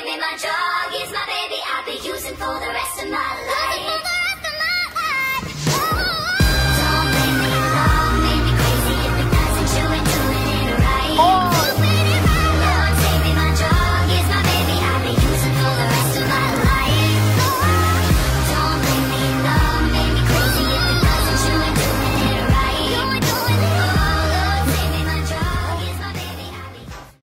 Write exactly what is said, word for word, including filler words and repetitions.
baby, my drug is my baby. I'll be using for the rest of my life.